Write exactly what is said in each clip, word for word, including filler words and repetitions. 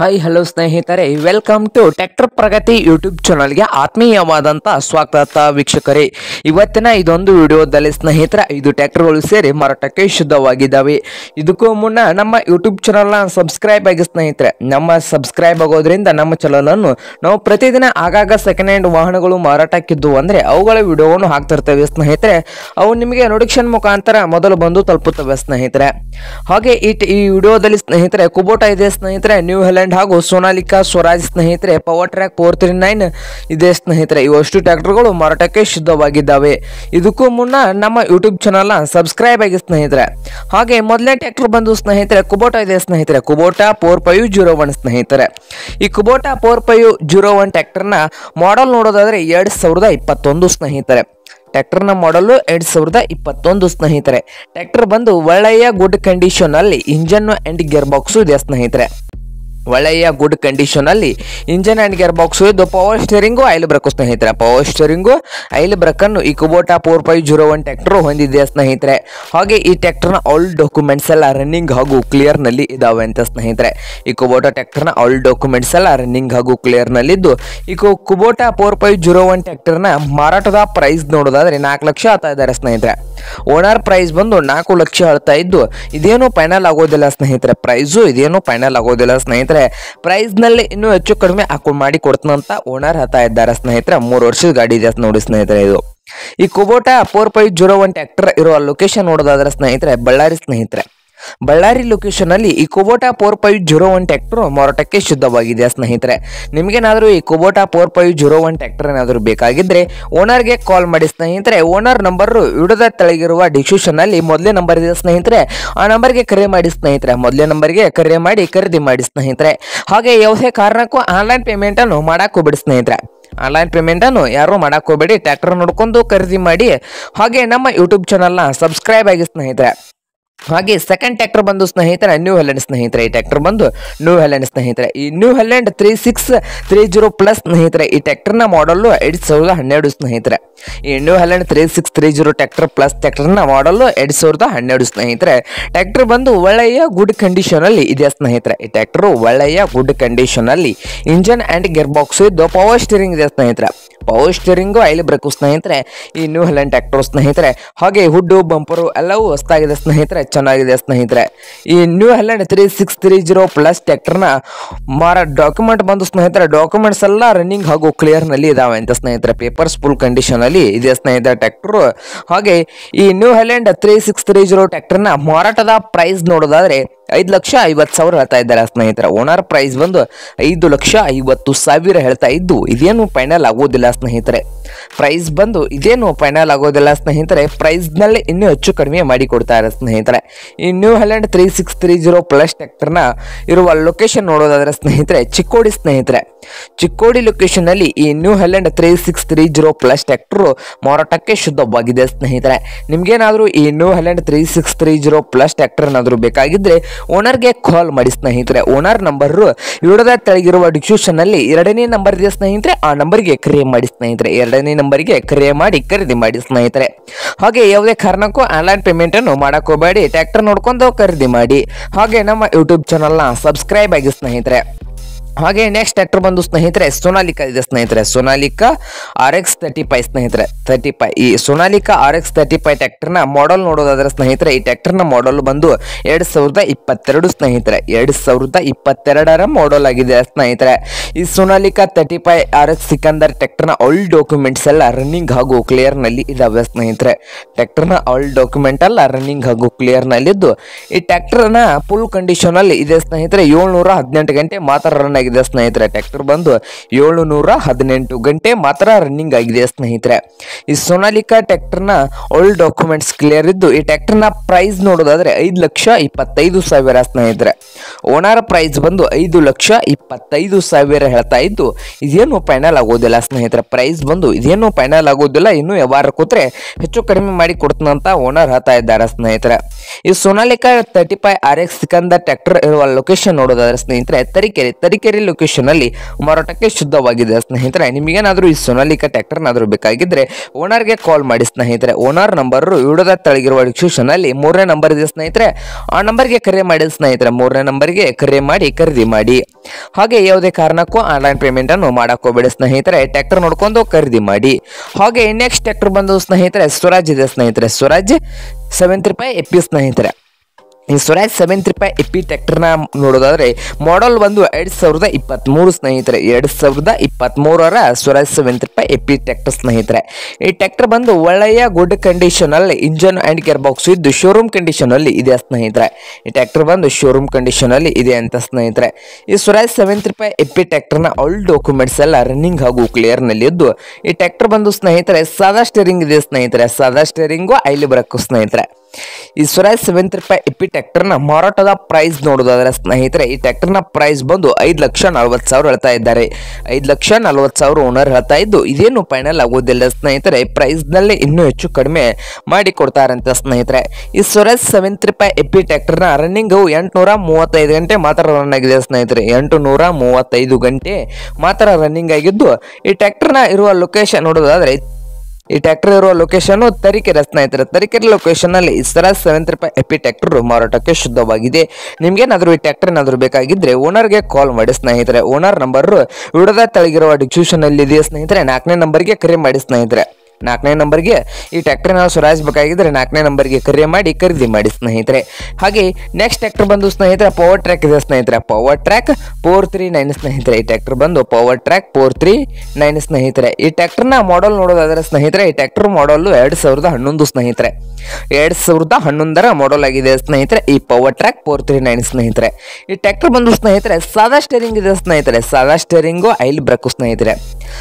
Hi hello ಸ್ನೇಹಿತರೆ, welcome to tractor Pragati YouTube ಚಾನಲ್ಗೆ ಆತ್ಮೀಯವಾದಂಥ ಸ್ವಾಗತ ವೀಕ್ಷಕರೇ. ಇವತ್ತಿನ ಇದೊಂದು ವಿಡಿಯೋದಲ್ಲಿ ಸ್ನೇಹಿತರೆ ಐದು ಟ್ರ್ಯಾಕ್ಟರ್ಗಳು ಸೇರಿ ಮಾರಾಟಕ್ಕೆ ಶುದ್ಧವಾಗಿದ್ದಾವೆ. ಇದಕ್ಕೂ ಮುನ್ನ ನಮ್ಮ ಯೂಟ್ಯೂಬ್ ಚಾನಲ್ನ ಸಬ್ಸ್ಕ್ರೈಬ್ ಆಗಿ ಸ್ನೇಹಿತರೆ. ನಮ್ಮ ಸಬ್ಸ್ಕ್ರೈಬ್ ಆಗೋದ್ರಿಂದ ನಮ್ಮ ಚಾನಲನ್ನು ನಾವು ಪ್ರತಿದಿನ ಆಗಾಗ ಸೆಕೆಂಡ್ ಹ್ಯಾಂಡ್ ವಾಹನಗಳು ಮಾರಾಟಕ್ಕಿದ್ದು ಅಂದರೆ ಅವುಗಳ ವಿಡಿಯೋವನ್ನು ಹಾಕ್ತಿರ್ತೇವೆ ಸ್ನೇಹಿತರೆ. ಅವು ನಿಮಗೆ ನೋಟಿಫಿಕೇಶನ್ ಮುಖಾಂತರ ಮೊದಲು ಬಂದು ತಲುಪುತ್ತವೆ ಸ್ನೇಹಿತರೆ. ಹಾಗೆ ಈ ಈ ವಿಡಿಯೋದಲ್ಲಿ ಸ್ನೇಹಿತರೆ ಕುಬೋಟಾ ಇದೆ ಸ್ನೇಹಿತರೆ, ನ್ಯೂ ಹೆಲೆಂಡ್ ಹಾಗೂ ಸೋನಾಲಿಕಾ ಸ್ವರಾಜ್ ಸ್ನೇಹಿತರೆ, Powertrac four three nine ಇದೆ ಸ್ನೇಹಿತರೆ. ಇವಷ್ಟು ಟ್ರ್ಯಾಕ್ಟರ್ಗಳು ಮಾರಾಟಕ್ಕೆ ಶುದ್ಧವಾಗಿದ್ದಾವೆ. ಇದಕ್ಕೂ ಮುನ್ನ ನಮ್ಮ ಯೂಟ್ಯೂಬ್ ಚಾನಲ್ನ ಸಬ್ಸ್ಕ್ರೈಬ್ ಆಗಿ ಸ್ನೇಹಿತರೆ. ಹಾಗೆ ಮೊದಲನೇ ಟ್ರ್ಯಾಕ್ಟರ್ ಬಂದು ಸ್ನೇಹಿತರೆ ಕುಬೋಟಾ ಇದೆ ಸ್ನೇಹಿತರೆ, Kubota four five zero one ಸ್ನೇಹಿತರೆ. ಈ Kubota four five zero one ಟ್ರ್ಯಾಕ್ಟರ್ನ ಮಾಡೆಲ್ ನೋಡೋದಾದ್ರೆ ಎರಡ್ ಸಾವಿರದ ಇಪ್ಪತ್ತೊಂದು ಸ್ನೇಹಿತರೆ. ಟ್ರ್ಯಾಕ್ಟರ್ನ ಮಾಡಲು ಎರಡ್ ಸಾವಿರದ ಇಪ್ಪತ್ತೊಂದು ಸ್ನೇಹಿತರೆ. ಟ್ರ್ಯಾಕ್ಟರ್ ಬಂದು ಒಳ್ಳೆಯ ಗುಡ್ ಕಂಡೀಷನ್ ಅಲ್ಲಿ ಇಂಜನ್ ಅಂಡ್ ಗೇರ್ ಬಾಕ್ಸ್ ಇದೆ ಸ್ನೇಹಿತರೆ. ಒಳ್ಳೆಯ ಗುಡ್ ಕಂಡೀಷನ್ ಅಲ್ಲಿ ಇಂಜನ್ ಅಂಡ್ ಗೇರ್ ಬಾಕ್ಸ್ ಇದ್ದು ಪವರ್ ಸ್ಟೇರಿಂಗು ಐಲ್ ಬ್ರೇಕ್ ಸ್ನೇಹಿತರೆ. ಪವರ್ ಸ್ಟೇರಿಂಗು ಐಲ್ ಬ್ರೇಕ್ ಅನ್ನು ಈ Kubota four five zero one tractor ಹೊಂದಿದೆ ಸ್ನೇಹಿತರೆ. ಹಾಗೆ ಈ ಟ್ರ್ಯಾಕ್ಟರ್ನ ಆಲ್ ಡಾಕ್ಯುಮೆಂಟ್ಸ್ ಎಲ್ಲ ರನ್ನಿಂಗ್ ಹಾಗೂ ಕ್ಲಿಯರ್ ನಲ್ಲಿ ಇದಾವೆ ಅಂತ ಸ್ನೇಹಿತರೆ. ಈ ಕುಬೋಟಾ ಟ್ರ್ಯಾಕ್ಟರ್ನ ಆಲ್ ಡಾಕ್ಯುಮೆಂಟ್ಸ್ ಎಲ್ಲ ರನ್ನಿಂಗ್ ಹಾಗೂ ಕ್ಲಿಯರ್ ನಲ್ಲಿ ಇದ್ದು ಈ Kubota four five zero one ಟ್ರ್ಯಾಕ್ಟರ್ನ ಮಾರಾಟದ ಪ್ರೈಸ್ ನೋಡೋದಾದ್ರೆ ನಾಲ್ಕು ಲಕ್ಷ ಹೇಳ್ತಾ ಇದ್ದಾರೆ ಸ್ನೇಹಿತರೆ. ಓನರ್ ಪ್ರೈಸ್ ಬಂದು ನಾಲ್ಕು ಲಕ್ಷ ಹೇಳ್ತಾ ಇದ್ದು ಇದೇನು ಫೈನಲ್ ಆಗೋದಿಲ್ಲ ಸ್ನೇಹಿತರೆ. ಪ್ರೈಸು ಇದೇನು ಫೈನಲ್ ಆಗೋದಿಲ್ಲ ಸ್ನೇಹಿತರೆ. ಪ್ರೈಸ್ ನಲ್ಲಿ ಇನ್ನೂ ಹೆಚ್ಚು ಕಡಿಮೆ ಹಾಕೊಂಡು ಮಾಡಿ ಕೊಡ್ತಂತ ಓನರ್ ಹೇಳ್ತಾ ಇದ್ದಾರೆ ಸ್ನೇಹಿತರೆ. ಮೂರು ವರ್ಷದ ಗಾಡಿ ಇದೆ ನೋಡಿ ಸ್ನೇಹಿತರೆ. ಇದು ಈ Kubota four five zero one tractor ಇರುವ ಲೊಕೇಶನ್ ನೋಡೋದಾದ್ರೆ ಸ್ನೇಹಿತರೆ ಬಳ್ಳಾರಿ ಸ್ನೇಹಿತರೆ. ಬಳ್ಳಾರಿ ಲೊಕೇಶನ್ ಅಲ್ಲಿ ಈ Kubota four five zero one tractor ಮಾರಾಟಕ್ಕೆ ಶುದ್ಧವಾಗಿದೆ ಸ್ನೇಹಿತರೆ. ನಿಮ್ಗೇನಾದ್ರೂ ಈ Kubota four five zero one tractor ಏನಾದರೂ ಬೇಕಾಗಿದ್ರೆ ಓನರ್ಗೆ ಕಾಲ್ ಮಾಡಿ ಸ್ನೇಹಿತರೆ. ಓನರ್ ನಂಬರ್ ವಿಡಿಯೋದ ತೆಳಗಿರುವ ಡಿಸ್ಕ್ರಿಪ್ಷನ್ ಅಲ್ಲಿ ಮೊದಲೇ ನಂಬರ್ ಇದೆ ಸ್ನೇಹಿತರೆ. ಆ ನಂಬರ್ಗೆ ಕರೆ ಮಾಡಿ ಸ್ನೇಹಿತರೆ. ಮೊದಲೇ ನಂಬರ್ಗೆ ಕರೆ ಮಾಡಿ ಖರೀದಿ ಮಾಡಿ ಸ್ನೇಹಿತರೆ. ಹಾಗೆ ಯಾವುದೇ ಕಾರಣಕ್ಕೂ ಆನ್ಲೈನ್ ಪೇಮೆಂಟ್ ಅನ್ನು ಮಾಡಕ್ ಹೋಗ್ಬೇಡಿ ಸ್ನೇಹಿತರೆ. ಆನ್ಲೈನ್ ಪೇಮೆಂಟ್ ಅನ್ನು ಯಾರು ಮಾಡಕ್ ಹೋಗ್ಬೇಡಿ. ಟ್ರ್ಯಾಕ್ಟರ್ ನೋಡ್ಕೊಂಡು ಖರೀದಿ ಮಾಡಿ. ಹಾಗೆ ನಮ್ಮ ಯೂಟ್ಯೂಬ್ ಚಾನಲ್ನ ಸಬ್ಸ್ಕ್ರೈಬ್ ಆಗಿ ಸ್ನೇಹಿತರೆ. ಹಾಗೆ ಸೆಕೆಂಡ್ ಟ್ರ್ಯಾಕ್ಟರ್ ಬಂದು ಸ್ನೇಹಿತರೆ ನ್ಯೂ ಹೆಲೆಂಡ್ ಸ್ನೇಹಿತರೆ. ಈ ಟ್ರ್ಯಾಕ್ಟರ್ ಬಂದು ನ್ಯೂ ಹೆಲೆಂಡ್ ಸ್ನೇಹಿತರೆ. ಈ New Holland three six three zero plus ಸ್ನೇಹಿತರೆ. ಈ ಟ್ರ್ಯಾಕ್ಟರ್ನ ಮಾಡಲು ಎರಡ್ ಸಾವಿರದ ಹನ್ನೆರಡು ಸ್ನೇಹಿತರೆ. ಈ New Holland three six three zero tractor plus ಟ್ರ್ಯಾಕ್ಟರ್ನ ಮಾಡಲು ಎರಡ್ ಸಾವಿರದ ಹನ್ನೆರಡು ಸ್ನೇಹಿತರೆ. ಟ್ರ್ಯಾಕ್ಟರ್ ಬಂದು ಒಳ್ಳೆಯ ಗುಡ್ ಕಂಡೀಷನ್ ಅಲ್ಲಿ ಇದೆ ಸ್ನೇಹಿತರೆ. ಈ ಟ್ರ್ಯಾಕ್ಟರ್ ಒಳ್ಳೆಯ ಗುಡ್ ಕಂಡೀಷನ್ ಅಲ್ಲಿ ಇಂಜನ್ ಅಂಡ್ ಗೇರ್ ಬಾಕ್ಸ್ ಇದ್ದು ಪವರ್ ಸ್ಟೀರಿಂಗ್ ಇದೆ ಸ್ನೇಹಿತರೆ. ಪವರ್ ಸ್ಟೀರಿಂಗು ಐಲ್ ಬ್ರೇಕು ಸ್ನೇಹಿತರೆ ಈ ನ್ಯೂ ಹೆಲೆಂಡ್ ಟ್ರ್ಯಾಕ್ಟರ್ ಸ್ನೇಹಿತರೆ. ಹಾಗೆ ಹುಡ್ಡು ಬಂಪರು ಎಲ್ಲವೂ ಹೊಸದಾಗಿದೆ ಸ್ನೇಹಿತರೆ, ಚೆನ್ನಾಗಿದೆ ಸ್ನೇಹಿತರೆ. ಈ New Holland three six three zero plus ಟ್ರ್ಯಾಕ್ಟರ್ನ ಮಾರ ಡಾಕ್ಯುಮೆಂಟ್ ಬಂದು ಸ್ನೇಹಿತರೆ ಡಾಕ್ಯುಮೆಂಟ್ಸ್ ಎಲ್ಲ ರನ್ನಿಂಗ್ ಹಾಗೂ ಕ್ಲಿಯರ್ ನಲ್ಲಿ ಇದಾವೆ ಅಂತ ಸ್ನೇಹಿತರೆ. ಪೇಪರ್ಸ್ ಫುಲ್ ಕಂಡೀಷನ್ ಅಲ್ಲಿ ಇದೆ ಸ್ನೇಹಿತರೆ ಟ್ರ್ಯಾಕ್ಟರ್. ಹಾಗೆ ಈ New Holland three six three zero ಟ್ರ್ಯಾಕ್ಟರ್ನ ಮಾರಾಟದ ಪ್ರೈಸ್ ನೋಡೋದಾದ್ರೆ ಐದು ಲಕ್ಷ ಐವತ್ತು ಸಾವಿರ ಹೇಳ್ತಾ ಇದ್ದಾರೆ ಸ್ನೇಹಿತರೆ. ಓನರ್ ಪ್ರೈಸ್ ಬಂದು ಐದು ಲಕ್ಷ ಐವತ್ತು ಸಾವಿರ ಹೇಳ್ತಾ ಇದ್ದು ಇದೇನು ಫೈನಲ್ ಆಗೋದಿಲ್ಲ ಸ್ನೇಹಿತರೆ. ಪ್ರೈಸ್ ಬಂದು ಇದೇನು ಫೈನಲ್ ಆಗೋದಿಲ್ಲ ಸ್ನೇಹಿತರೆ. ಪ್ರೈಸ್ ನಲ್ಲಿ ಇನ್ನೂ ಹೆಚ್ಚು ಕಡಿಮೆ ಮಾಡಿ ಕೊಡ್ತಾರೆ ಸ್ನೇಹಿತರೆ. ಈ New Holland three six three zero plus ಟ್ರ್ಯಾಕ್ಟರ್ನ ಇರುವ ಲೊಕೇಶನ್ ನೋಡೋದಾದ್ರೆ ಸ್ನೇಹಿತರೆ ಚಿಕ್ಕೋಡಿ ಸ್ನೇಹಿತರೆ. ಚಿಕ್ಕೋಡಿ ಲೊಕೇಶನ್ ಅಲ್ಲಿ ಈ New Holland three six three zero plus tractor ಮಾರಾಟಕ್ಕೆ ಶುದ್ಧವಾಗಿದೆ ಸ್ನೇಹಿತರೆ. ನಿಮ್ಗೇನಾದ್ರೂ ಈ New Holland three six three zero plus tractor ಏನಾದ್ರು ಬೇಕಾಗಿದ್ರೆ ಓನರ್ಗೆ ಕಾಲ್ ಮಾಡಿ ಸ್ನೇಹಿತರೆ. ಓನರ್ ನಂಬರ್ ವಿಡಿಯೋದ ತೆಳಗಿರುವ ಡಿಸ್ಕ್ರಿಪ್ಷನ್ ಅಲ್ಲಿ ಎರಡನೇ ನಂಬರ್ ಇದೆ ಸ್ನೇಹಿತರೆ. ಆ ನಂಬರ್ಗೆ ಕರೆ ಮಾಡಿ ಸ್ನೇಹಿತರೆ. ಎರಡನೇ ನಂಬರ್ಗೆ ಕರೆ ಮಾಡಿ ಖರೀದಿ ಮಾಡಿ ಸ್ನೇಹಿತರೆ. ಹಾಗೆ ಯಾವುದೇ ಕಾರಣಕ್ಕೂ ಆನ್ಲೈನ್ ಪೇಮೆಂಟ್ ಅನ್ನು ಮಾಡಕ್ ಹೋಗಬೇಡಿ. ಟ್ರ್ಯಾಕ್ಟರ್ ನೋಡ್ಕೊಂಡು ಖರೀದಿ ಮಾಡಿ. ಹಾಗೆ ನಮ್ಮ ಯೂಟ್ಯೂಬ್ ಚಾನಲ್ನ ಸಬ್ಸ್ಕ್ರೈಬ್ ಆಗಿ ಸ್ನೇಹಿತರೆ. ಹಾಗೆ ನೆಕ್ಸ್ಟ್ ಟ್ರ್ಯಾಕ್ಟರ್ ಬಂದು ಸ್ನೇಹಿತರೆ ಸೋನಾಲಿಕಾ ಇದೆ ಸ್ನೇಹಿತರೆ. Sonalika R X thirty five ಸ್ನೇಹಿತರೆ. ತರ್ಟಿ ಫೈವ್ ಈ Sonalika R X thirty five ಟ್ರ್ಯಾಕ್ಟರ್ನ ಮಾಡಲ್ ನೋಡೋದಾದ್ರೆ ಸ್ನೇಹಿತರೆ ಈ ಟ್ರ್ಯಾಕ್ಟರ್ನ ಮಾಡಲ್ ಬಂದು ಎರಡ್ ಸಾವಿರದ ಇಪ್ಪತ್ತೆರಡು ಸ್ನೇಹಿತರೆ. ಎರಡ್ ಸಾವಿರದ ಇಪ್ಪತ್ತೆರಡರ ಮಾಡಲ್ ಆಗಿದೆ ಸ್ನೇಹಿತರೆ. ಈ Sonalika thirty five R X Sikandar ಟ್ರ್ಯಾಕ್ಟರ್ನ ಆಲ್ ಡಾಕ್ಯುಮೆಂಟ್ಸ್ ಎಲ್ಲ ರನ್ನಿಂಗ್ ಹಾಗೂ ಕ್ಲಿಯರ್ ನಲ್ಲಿ ಇದಾವೆ ಸ್ನೇಹಿತರೆ. ಟ್ರ್ಯಾಕ್ಟರ್ನ ಆಲ್ ಡಾಕ್ಯುಮೆಂಟ್ ಎಲ್ಲ ರನ್ನಿಂಗ್ ಹಾಗೂ ಕ್ಲಿಯರ್ ನಲ್ಲಿದ್ದು ಈ ಟ್ರ್ಯಾಕ್ಟರ್ನ ಫುಲ್ ಕಂಡೀಷನ್ ಅಲ್ಲಿ ಇದೆ ಸ್ನೇಹಿತರೆ. ಏಳ್ನೂರ ಹದಿನೆಂಟು ಗಂಟೆ ಮಾತ್ರ ರನ್ ಆಗಿದೆ ಸ್ನೇಹಿತರೆ. ಟ್ರ್ಯಾಕ್ಟರ್ ಬಂದು ಏಳುನೂರ ಹದಿನೆಂಟು ಗಂಟೆ ಮಾತ್ರ ರನ್ನಿಂಗ್ ಆಗಿದೆ ಸ್ನೇಹಿತರೆ. ಈ ಸೋನಾಲಿಕಾ ಟ್ರ್ಯಾಕ್ಟರ್ನ ಆಲ್ ಡಾಕ್ಯುಮೆಂಟ್ಸ್ ಕ್ಲಿಯರ್ ಇದ್ದು ಈ ಟ್ರ್ಯಾಕ್ಟರ್ನ ಪ್ರೈಸ್ ನೋಡೋದಾದ್ರೆ ಐದು ಲಕ್ಷ ಇಪ್ಪತ್ತೈದು ಸಾವಿರ ಸ್ನೇಹಿತರೆ. ಓನರ್ ಪ್ರೈಸ್ ಬಂದು ಐದು ಲಕ್ಷ ಇಪ್ಪತ್ತೈದು ಸಾವಿರ ಹೇಳ್ತಾ ಇದ್ದು ಇದೇನು ಫೈನಲ್ ಆಗೋದಿಲ್ಲ ಸ್ನೇಹಿತರೆ. ಪ್ರೈಸ್ ಬಂದು ಇದೇನು ಫೈನಲ್ ಆಗೋದಿಲ್ಲ. ಇನ್ನು ವ್ಯವಹಾರ ಕೂತ್ರೆ ಹೆಚ್ಚು ಕಡಿಮೆ ಮಾಡಿ ಕೊಡ್ತಂತ ಓನರ್ ಹೇಳ್ತಾ ಇದ್ದಾರೆ ಸ್ನೇಹಿತರೆ. ಈ Sonalika thirty five R X Sikandar tractor ಇರುವ ಲೊಕೇಶನ್ ನೋಡೋದಾದ್ರೆ ಸ್ನೇಹಿತರೆ ತರೀಕೆರೆ. ತರೀಕೆರೆ ತರೀಕೆರೆ ಲೊಕೇಶನಲ್ಲಿ ಮಾರಾಟಕ್ಕೆ ಶುದ್ಧವಾಗಿದೆ ಸ್ನೇಹಿತರೆ. ನಿಮಗೇನಾದರೂ ಈ ಸೋನಾಲಿಕಾ ಟ್ರ್ಯಾಕ್ಟರ್ನಾದರೂ ಬೇಕಾಗಿದ್ದರೆ ಓನರ್ಗೆ ಕಾಲ್ ಮಾಡಿ ಸ್ನೇಹಿತರೆ. ಓನರ್ ನಂಬರು ವಿಡಿಯೋದ ತೆಳಗಿರುವ ಡಿಸ್ಕ್ರಿಪ್ಷನಲ್ಲಿ ಮೂರನೇ ನಂಬರ್ ಇದೆ ಸ್ನೇಹಿತರೆ. ಆ ನಂಬರ್ಗೆ ಕರೆ ಮಾಡಿ ಸ್ನೇಹಿತರೆ. ಮೂರನೇ ನಂಬರ್ಗೆ ಕರೆ ಮಾಡಿ ಖರೀದಿ ಮಾಡಿ. ಹಾಗೆ ಯಾವುದೇ ಕಾರಣಕ್ಕೂ ಆನ್ಲೈನ್ ಪೇಮೆಂಟನ್ನು ಮಾಡೋಕ್ಕೋಬೇಡಿ ಸ್ನೇಹಿತರೆ. ಟ್ರ್ಯಾಕ್ಟರ್ ನೋಡ್ಕೊಂಡು ಖರೀದಿ ಮಾಡಿ. ಹಾಗೆ ನೆಕ್ಸ್ಟ್ ಟ್ರ್ಯಾಕ್ಟರ್ ಬಂದು ಸ್ನೇಹಿತರೆ ಸ್ವರಾಜ್ ಇದೆ ಸ್ನೇಹಿತರೆ. ಸ್ವರಾಜ್ ಸೆವೆಂತ್ ರೂಪಾಯಿ ಎಪ್ಪಿ ಸ್ನೇಹಿತರೆ. ಈ ಸ್ವರಾಜ್ ಸೆವೆಂತ್ ರೂಪಾಯಿ ಎಪ್ಪಿ ಟ್ರ್ಯಾಕ್ಟರ್ನ ನೋಡೋದಾದ್ರೆ ಮಾಡಲ್ ಒಂದು ಎರಡು ಸಾವಿರದ ಇಪ್ಪತ್ತ್ಮೂರು ಸ್ನೇಹಿತರೆ. ಎರಡು ಸಾವಿರದ ಇಪ್ಪತ್ತ್ಮೂರರ ಸ್ವರಾಜ್ ಸೆವೆಂತ್ ರೂಪಾಯಿ ಎಪ್ಪಿ ಟ್ರ್ಯಾಕ್ಟರ್ ಸ್ನೇಹಿತರೆ. ಈ ಟ್ರ್ಯಾಕ್ಟರ್ ಬಂದು ಒಳ್ಳೆಯ ಗುಡ್ ಕಂಡೀಷನಲ್ಲಿ ಇಂಜನ್ ಆ್ಯಂಡ್ ಗೇರ್ ಬಾಕ್ಸ್ ಇದ್ದು ಶೋರೂಮ್ ಕಂಡೀಷನಲ್ಲಿ ಇದೆ ಸ್ನೇಹಿತರೆ. ಈ ಟ್ರ್ಯಾಕ್ಟರ್ ಬಂದು ಶೋರೂಮ್ ಕಂಡೀಷನಲ್ಲಿ ಇದೆ ಅಂತ ಸ್ನೇಹಿತರೆ. ಈ ಸ್ವರಾಜ್ ಸೆವೆಂತ್ ರೂಪಾಯಿ ಎಪ್ಪಿ ಟ್ರ್ಯಾಕ್ಟರ್ನ ಆಲ್ ಡಾಕ್ಯುಮೆಂಟ್ಸ್ ಎಲ್ಲ ರನ್ನಿಂಗ್ ಹಾಗೂ ಕ್ಲಿಯರ್ನಲ್ಲಿ ಇದ್ದು ಈ ಟ್ರ್ಯಾಕ್ಟರ್ ಬಂದು ಸ್ನೇಹಿತರೆ ಸಾದಾ ಸ್ಟೇರಿಂಗ್ ಇದೆ ಸ್ನೇಹಿತರೆ. ಸಾದಾ ಸ್ಟೇರಿಂಗು ಐಲಿ ಬರಕು ಸ್ನೇಹಿತರೆ. ಈ ಸ್ವರಾಜ್ ಸೆವೆಂತ್ ರೂಪಾಯಿ ಎಪ್ಪಿ ಟ್ರ್ಯಾಕ್ಟರ್ನ ಮಾರಾಟದ ಪ್ರೈಸ್ ನೋಡೋದಾದ್ರೆ ಸ್ನೇಹಿತರೆ ಈ ಟ್ರ್ಯಾಕ್ಟರ್ನ ಪ್ರೈಸ್ ಬಂದು ಐದು ಲಕ್ಷ ನಲ್ವತ್ತು ಸಾವಿರ ಹೇಳ್ತಾ ಇದ್ದಾರೆ. ಐದು ಲಕ್ಷ ನಲ್ವತ್ತು ಸಾವಿರ ಓನರ್ ಹೇಳ್ತಾ ಇದ್ದು ಇದೇನು ಫೈನಲ್ ಆಗೋದಿಲ್ಲ ಸ್ನೇಹಿತರೆ. ಪ್ರೈಸ್ನಲ್ಲಿ ಇನ್ನೂ ಹೆಚ್ಚು ಕಡಿಮೆ ಮಾಡಿ ಕೊಡ್ತಾರಂತೆ ಸ್ನೇಹಿತರೆ. ಈ ಸ್ವರಾಜ್ ಸೆವೆಂತ್ ರೂಪಾಯಿ ಎಪ್ಪಿ ಟ್ರ್ಯಾಕ್ಟರ್ನ ರನ್ನಿಂಗು ಎಂಟುನೂರ ಮೂವತ್ತೈದು ಗಂಟೆ ಮಾತ್ರ ರನ್ ಆಗಿದೆ ಸ್ನೇಹಿತರೆ. ಎಂಟು ನೂರ ಮೂವತ್ತೈದು ಗಂಟೆ ಮಾತ್ರ ರನ್ನಿಂಗ್ ಆಗಿದ್ದು ಈ ಟ್ರ್ಯಾಕ್ಟರ್ನ ಇರುವ ಲೊಕೇಶನ್ ನೋಡೋದಾದ್ರೆ ಈ ಟ್ರ್ಯಾಕ್ಟರ್ ಇರುವ ಲೊಕೇಶನ್ ತರೀಕೆರೆ ಸ್ನೇಹಿತರೆ. ತರೀಕೆರೆ ಲೊಕೇಶನ್ ನಲ್ಲಿ ಸ್ವರಾಜ್ ಸೆವೆಂತ್ ರೂಪಾಯಿ ಎಪ್ಪಿ ಟ್ರ್ಯಾಕ್ಟರ್ ಮಾರಾಟಕ್ಕೆ ಶುದ್ಧವಾಗಿದೆ. ನಿಮ್ಗೇನಾದ್ರೂ ಈ ಟ್ರ್ಯಾಕ್ಟರ್ ಏನಾದ್ರು ಬೇಕಾಗಿದ್ರೆ ಓನರ್ಗೆ ಕಾಲ್ ಮಾಡಿ ಸ್ನೇಹಿತರೆ. ಓನರ್ ನಂಬರ್ ವಿಡಿಯೋದ ತೆಳಗಿರುವ ಡಿಸ್ಕ್ರಿಪ್ಷನ್ ಅಲ್ಲಿ ಇದೆ ಸ್ನೇಹಿತರೆ. ನಾಲ್ಕನೇ ನಂಬರ್ಗೆ ಕರೆ ಮಾಡಿ ಸ್ನೇಹಿತರೆ. ನಾಲ್ಕನೇ ನಂಬರ್ಗೆ ಈ ಟ್ರ್ಯಾಕ್ಟರ್ ನಾವು ಸ್ವರಾಜ್ ಬೇಕಾಗಿದ್ರೆ ನಾಲ್ಕನೇ ನಂಬರ್ಗೆ ಕರೆ ಮಾಡಿ ಖರೀದಿ ಮಾಡಿ ಸ್ನೇಹಿತರೆ. ಹಾಗೆ ನೆಕ್ಸ್ಟ್ ಟ್ರ್ಯಾಕ್ಟರ್ ಬಂದು ಸ್ನೇಹಿತರೆ ಪವರ್ ಟ್ರ್ಯಾಕ್ ಇದೆ ಸ್ನೇಹಿತರೆ. Powertrac four three nine ಸ್ನೇಹಿತರೆ. ಈ ಟ್ರ್ಯಾಕ್ಟರ್ ಬಂದು Powertrac four three nine ಸ್ನೇಹಿತರೆ. ಈ ಟ್ರ್ಯಾಕ್ಟರ್ನ ಮಾಡಲ್ ನೋಡೋದಾದ್ರೆ ಸ್ನೇಹಿತರೆ ಈ ಟ್ರ್ಯಾಕ್ಟರ್ ಮಾಡಲ್ ಎರಡು ಸಾವಿರದ ಹನ್ನೊಂದು ಸ್ನೇಹಿತರೆ. ಎರಡು ಸಾವಿರದ ಹನ್ನೊಂದರ ಮಾಡಲ್ ಆಗಿದೆ ಸ್ನೇಹಿತರೆ ಈ Powertrac four three nine ಸ್ನೇಹಿತರೆ. ಈ ಟ್ರ್ಯಾಕ್ಟರ್ ಬಂದು ಸ್ನೇಹಿತರೆ ಸಾದಾ ಸ್ಟೇರಿಂಗ್ ಇದೆ ಸ್ನೇಹಿತರೆ. ಸಾದಾ ಸ್ಟೇರಿಂಗು ಐಲ್ ಬ್ರೇಕು ಸ್ನೇಹಿತರೆ.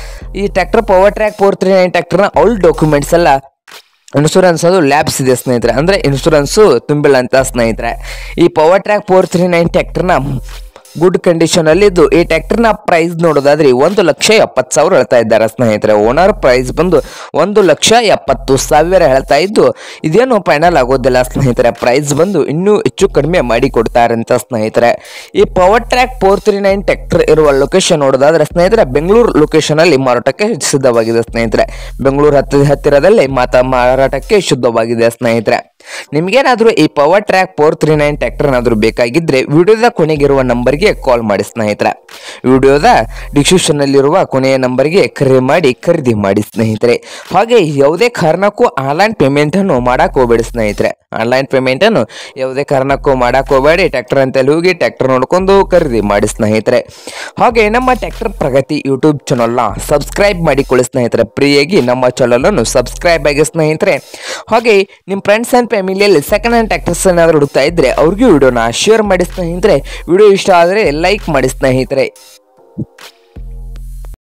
ಈ tractor Powertrac four three nine ಟ್ರ್ಯಾಕ್ಟರ್ನ ಆಲ್ ಡಾಕ್ಯುಮೆಂಟ್ಸ್ ಎಲ್ಲ ಇನ್ಶೂರೆನ್ಸ್ ಅದು ಲ್ಯಾಬ್ಸ್ ಇದೆ ಸ್ನೇಹಿತರೆ. ಅಂದರೆ ಇನ್ಶೂರೆನ್ಸು ತುಂಬಿಲ್ಲ ಅಂತ ಸ್ನೇಹಿತರೆ. ಈ Powertrac four three nine ಟ್ರ್ಯಾಕ್ಟರ್ನ ಗುಡ್ ಕಂಡೀಷನ್ ಅಲ್ಲಿ ಇದ್ದು ಈ ಟ್ರ್ಯಾಕ್ಟರ್ನ ಪ್ರೈಸ್ ನೋಡೋದಾದ್ರೆ ಒಂದು ಲಕ್ಷ ಎಪ್ಪತ್ತು ಸಾವಿರ ಹೇಳ್ತಾ ಇದ್ದಾರೆ ಸ್ನೇಹಿತರೆ. ಓನರ್ ಪ್ರೈಸ್ ಬಂದು ಒಂದು ಲಕ್ಷ ಎಪ್ಪತ್ತು ಸಾವಿರ ಹೇಳ್ತಾ ಇದ್ದು ಇದೇನು ಫೈನಲ್ ಆಗೋದಿಲ್ಲ ಸ್ನೇಹಿತರೆ. ಪ್ರೈಸ್ ಬಂದು ಇನ್ನೂ ಹೆಚ್ಚು ಕಡಿಮೆ ಮಾಡಿ ಕೊಡ್ತಾರಂತ ಸ್ನೇಹಿತರೆ. ಈ Powertrac four three nine tractor ಇರುವ ಲೊಕೇಶನ್ ನೋಡೋದಾದ್ರೆ ಸ್ನೇಹಿತರೆ ಬೆಂಗಳೂರು ಲೊಕೇಶನ್ ಅಲ್ಲಿ ಮಾರಾಟಕ್ಕೆ ಸಿದ್ಧವಾಗಿದೆ ಸ್ನೇಹಿತರೆ. ಬೆಂಗಳೂರು ಹತ್ತಿರ ಹತ್ತಿರದಲ್ಲಿ ಮಾತಾ ಮಾರಾಟಕ್ಕೆ ಶುದ್ಧವಾಗಿದೆ ಸ್ನೇಹಿತರೆ. ನಿಮ್ಗೇನಾದ್ರೂ ಈ Powertrac four three nine tractor ಏನಾದರೂ ಬೇಕಾಗಿದ್ರೆ ವಿಡಿಯೋದ ಕೊನೆಗಿರುವ ನಂಬರ್ಗೆ ಕಾಲ್ ಮಾಡಿ ಸ್ನೇಹಿತರೆ. ವಿಡಿಯೋದ ಡಿಸ್ಕ್ರಿಪ್ಷನ್ ನಲ್ಲಿರುವ ಕೊನೆಯ ನಂಬರ್ಗೆ ಕರೆ ಮಾಡಿ ಖರೀದಿ ಮಾಡಿ ಸ್ನೇಹಿತರೆ. ಹಾಗೆ ಯಾವುದೇ ಕಾರಣಕ್ಕೂ ಆನ್ಲೈನ್ ಪೇಮೆಂಟ್ ಅನ್ನು ಮಾಡಕ್ ಹೋಗಬೇಡಿ ಸ್ನೇಹಿತರೆ. ಆನ್ಲೈನ್ ಪೇಮೆಂಟ್ ಅನ್ನು ಯಾವುದೇ ಕಾರಣಕ್ಕೂ ಮಾಡಕ್ ಹೋಗಬೇಡಿ. ಟ್ರ್ಯಾಕ್ಟರ್ ಅಂತಲ್ಲಿ ಹೋಗಿ ಟ್ರ್ಯಾಕ್ಟರ್ ನೋಡ್ಕೊಂಡು ಖರೀದಿ ಮಾಡಿ ಸ್ನೇಹಿತರೆ. ಹಾಗೆ ನಮ್ಮ ಟ್ರ್ಯಾಕ್ಟರ್ ಪ್ರಗತಿ ಯೂಟ್ಯೂಬ್ ಚಾನಲ್ನ ಸಬ್ಸ್ಕ್ರೈಬ್ ಮಾಡಿಕೊಳ್ಳಿ ಸ್ನೇಹಿತರೆ. ಫ್ರೀಯಾಗಿ ನಮ್ಮ ಚಾನಲ್ ಅನ್ನು ಸಬ್ಸ್ಕ್ರೈಬ್ ಆಗಿ ಸ್ನೇಹಿತರೆ. ಹಾಗೆ ನಿಮ್ಮ ಫ್ರೆಂಡ್ಸ್ ಅಂಡ್ ಫ್ಯಾಮಿಲಿಯಲ್ಲಿ ಸೆಕೆಂಡ್ ಹ್ಯಾಂಡ್ ಟ್ರ್ಯಾಕ್ಟರ್ಸ್ ಏನಾದರೂ ಹುಡುಕ್ತಾ ಇದ್ರೆ ಅವ್ರಿಗೂ ವಿಡಿಯೋನ ಶೇರ್ ಮಾಡಿ ಸ್ನೇಹಿತರೆ. ವಿಡಿಯೋ ಇಷ್ಟ ಆದರೆ ಲೈಕ್ ಮಾಡಿ ಸ್ನೇಹಿತರೆ.